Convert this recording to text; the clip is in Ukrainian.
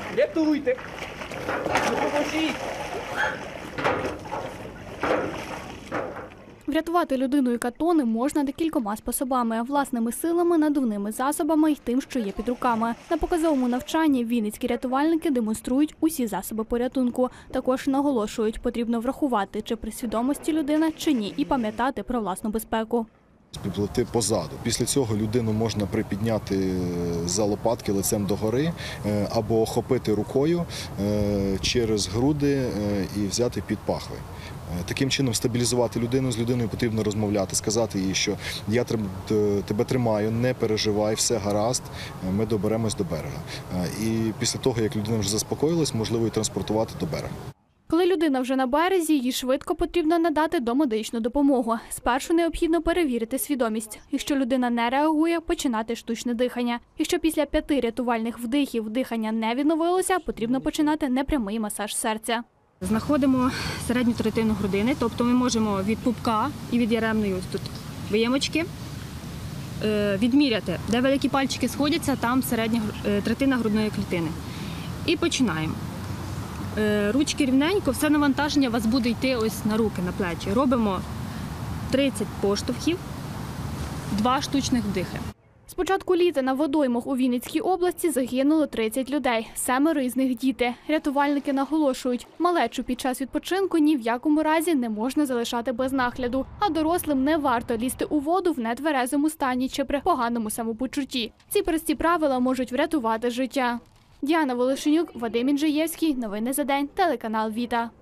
Рятуйте! Допоможіть! Врятувати людину, яка тоне, можна декількома способами – власними силами, надувними засобами й тим, що є під руками. На показовому навчанні вінницькі рятувальники демонструють усі засоби порятунку. Також наголошують, потрібно врахувати, чи при свідомості людина, чи ні, і пам'ятати про власну безпеку. Підплити позаду. Після цього людину можна припідняти за лопатки лицем догори або охопити рукою через груди і взяти під пахви. Таким чином стабілізувати людину, з людиною потрібно розмовляти, сказати їй, що я тебе тримаю, не переживай, все гаразд, ми доберемось до берега. І після того, як людина вже заспокоїлась, можливо і транспортувати до берега. Коли людина вже на березі, їй швидко потрібно надати домедичну допомогу. Спершу необхідно перевірити свідомість. Якщо людина не реагує, починати штучне дихання. Якщо після 5 рятувальних вдихів дихання не відновилося, потрібно починати непрямий масаж серця. Знаходимо середню третину грудини, тобто ми можемо від пупка і від яремної ось тут виємочки відміряти, де великі пальчики сходяться, там середня третина грудної клітини. І починаємо. Ручки рівненько, все навантаження у вас буде йти ось на руки, на плечі. Робимо 30 поштовхів, 2 штучних вдихи. З початку літа на водоймах у Вінницькій області загинуло 30 людей, 7 із них – діти. Рятувальники наголошують, малечу під час відпочинку ні в якому разі не можна залишати без нагляду, а дорослим не варто лізти у воду в нетверезому стані чи при поганому самопочутті. Ці прості правила можуть врятувати життя. Діана Волошенюк, Вадим Інжиєвський. Новини за день. Телеканал Віта.